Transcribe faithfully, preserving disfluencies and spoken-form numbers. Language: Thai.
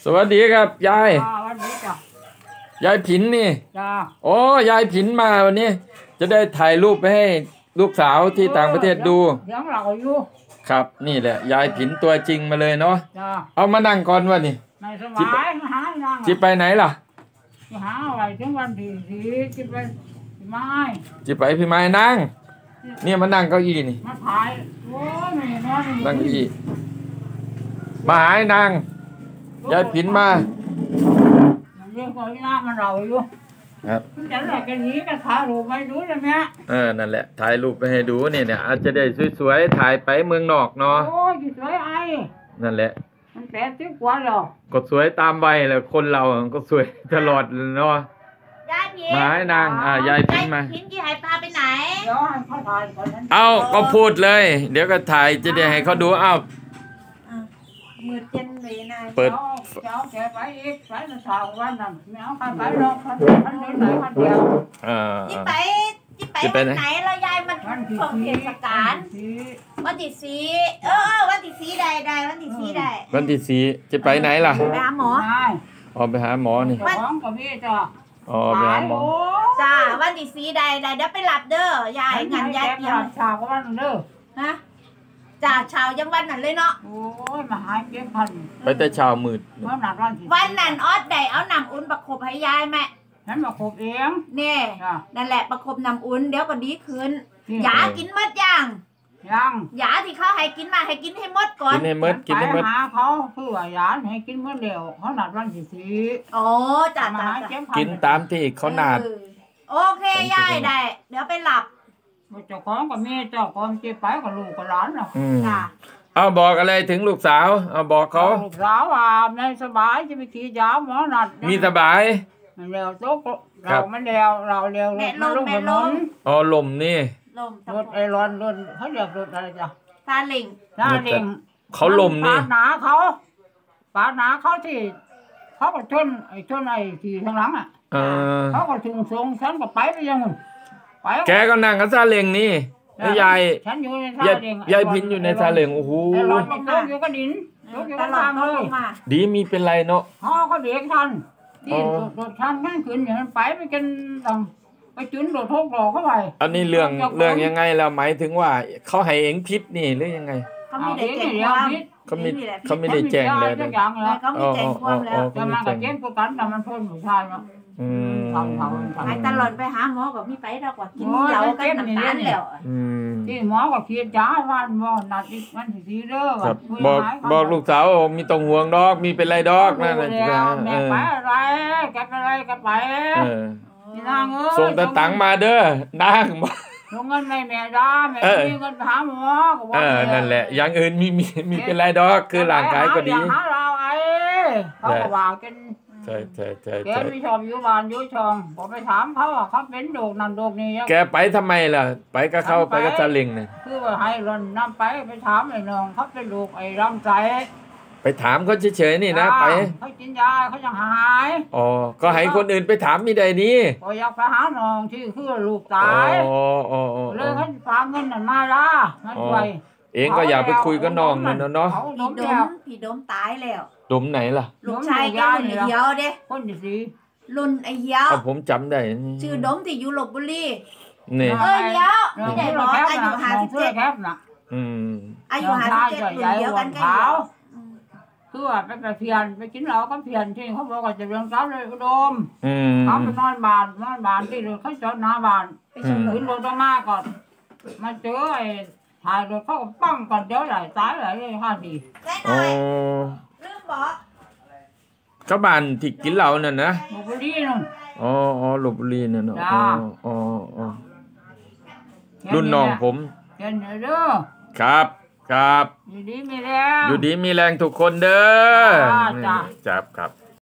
สวัสดีครับยายสวัสดีจ้ะยายผินนี่จ้าโอ้ยายผินมาวันนี้จะได้ถ่ายรูปไปให้ลูกสาวที่ต่างประเทศดูยังเราอยู่ครับนี่แหละยายผินตัวจริงมาเลยเนาะจ้าเอามานั่งก่อนวะนี่ในสบายหาอย่างจิไปไหนล่ะจะหาอะไรถึงวันที่สี่จิไปพี่ไม้จิไปพี่ไม้นั่งเนี่ยมานั่งเก้าอี้นี่มาถ่ายโอ้ยไม่นอนนั่งเก้าอี้มาหายนางยายผินมาเรื่องของน้ามันเราอยู่ครับจะอะไรกันนี้ก็ถ่ายรูปไปดูใช่ไหมเออนั่นแหละถ่ายรูปไปให้ดูเนี่ยเนี่ยอาจจะได้สวยๆถ่ายไปเมืองนอกเนาะโอ้ยสวยไอ้นั่นแหละมันแปดสิบกว่าแล้วก็สวยตามวัยแหละคนเราก็สวยตลอดเนาะยายพินมาให้นางอ่ายายพินมาพินกี่หายปลาไปไหนเดี๋ยวให้เขาถ่ายก่อนนั้นเอาก็พูดเลยเดี๋ยวก็ถ่ายจะได้ให้เขาดูอ้าวมือเจนเลยนายเปิดเจ้าแกไปอีกไปมาสาววันนั้นไม่เอาใครไปหรอกคนคนนี้ไหนคนเดียวที่ไปที่ไปวันไหนเรายายมันส่งเทศกาลวันที่สี่เออวันที่สี่ใดใดวันที่สี่ใดวันที่สี่จะไปไหนล่ะไปหาหมออ๋อไปหาหมอนี่ท้องกับพี่จ้ะอ๋อไปหาหมอจ้าวันที่สี่ใดใดเดี๋ยวไปหลับเด้อยายงานยายเตรียมชาววันเด้อฮะจากเช้ายังวันนั้นเลยเนาะโอ้ยมาหาเก็บพันไปแต่เช้ามืดวันนั้นวันที่วันนั้นออดใดเอานำอุ่นประคบให้ยายแม่ฉันมาคบเองนี่นั่นแหละประคบนำอุ่นเดี๋ยวก็ดีขึ้นยากินมดยังยังยาที่เขาให้กินมาให้กินให้หมดก่อนกินให้หมดกินให้หมดหาเขาเพื่อยาให้กินเมื่อเดียวเขาหนัดวันที่สี่โอ้จ้าจ้ากินตามที่เขาหนัดโอเคยายได้เดี๋ยวไปหลับเจ้าของกับแม่เจ้าของเจ็บไปกับลูกกับหลานเนาะจ้าเอาบอกอะไรถึงลูกสาวเอาบอกเขาลูกสาวว่าไม่สบายจะไปขี่ยาหมอนัดมีสบายเร็วโต๊ะเราไม่เร็วเราเร็วลมแม่ลมอ๋อลมนี่ลมรถไอรอนรถเขาเรียกรถอะไรจ้ะซาเล้งซาเล้งเขาลมนี่ปาหนาเขาปาหนาเขาที่เขาก็ชนไอ้ชนไอ้ที่ข้างหลังอ่ะเขาก็ถึงส่งฉันก็ไปไปยังไปแกก็นั่งกับซาเล้งนี่ยายฉันอยู่ในซาเล้งยายพินอยู่ในซาเล้งโอ้โหไอ้รถมันอยู่ก็ดินอยู่ก็ทางเลยดีมีเป็นไรเนาะพ่อก็เด็กทันที่รถทันนั่งขึ้นอย่างนั้นไปไปกันต่างไปจุนโดดทกหลอกเข้าไปอันนี้เรื่องเรื่องยังไงเราหมายถึงว่าเขาให้เองพิษนี่หรือยังไงเขาไม่ได้แจ้งความเขาไม่เขาไม่ได้แจ้งเลยเขาไม่แจ้งความแล้วจะมากับแจ้งประกันแต่มันพ้นผู้ชายเนาะอืมไอ้ตลอดไปหาหมอกับพี่ไปเราก็กินยากันน้ำตาลแล้วที่หมอก็เขียนยาวันวันนัดอีกวันที่สี่เด้อบอกบอกลูกสาวมีต้องห่วงดอกมีเป็นไรดอกนั่นแหละแม่ไปอะไรแกไปอะไรก็ไปส่งตะตังมาเด้อนางมาส่งเงินให้แม่ด้าแม่มีเงินหาหมอก็บอกเออนั่นแหละอย่างอื่นมีมีมีเป็นไรดอกคือร่างกายก็ดีหาเราไอ้เขาก็ว่ากันใช่ใช่ใช่แกไม่ชอบอยู่บ้านอยู่ช่องผมไปถามเขาว่าเขาเป็นโรคนั่นโรคนี้แกไปทำไมล่ะไปก็เข้าไปก็ซาเล้งเนี่ยคือว่าให้รอนน้ำไปไปถามไอ้น้องเขาเป็นโรคไอ้ลำไส้ไปถามเขาเฉยๆนี่นะไปเขากินยาเขายังหายอ๋อก็ให้คนอื่นไปถามมีใดนี้ก็อยากไปหาน้องที่คือลูกตายอ๋ออ๋อเลยเขาฝากเงินนั่นมาละมาช่วยเองก็อย่าไปคุยกับน้องนั่นเนาะพี่ดมพี่ดมตายแล้วดมไหนล่ะลูกชายแกรุ่นไอ้เหี้ยวเด้คนที่สี่รุ่นไอ้เหี้ยวผมจำได้ชื่อดมที่อยู่ลพบุรีนี่เออเหี้ยวไม่ได้บอกอายุห้าสิบเจ็ดอืมอายุห้าสิบเจ็ดรุ่นเดียวกันกันคือว่าไปไปเพียนไปกินเหล้าก็เพียนที่เขาบอกว่าจะเรื่องเช้าเลยอุดมเขาไปนอนบ้านนอนบ้านที่รถเขาจอดหน้าบ้านไปชนขึ้นรถมาก่อนมาเจอไอ้ถ่ายรถเขาก็ปั้งก่อนเดี๋ยวไหลตายไหลเลยห้าทีอ๋อลืมบอกก็บ้านที่กินเหล้านั่นนะลพบุรีนั่นอ๋ออ๋อลพบุรีนั่นอ๋ออ๋ออ๋อรุ่นน้องผมเห็นเด้อครับครับอยู่ดีมีแรงอยู่ดีมีแรงทุกคนเด้อจ้าจับครับ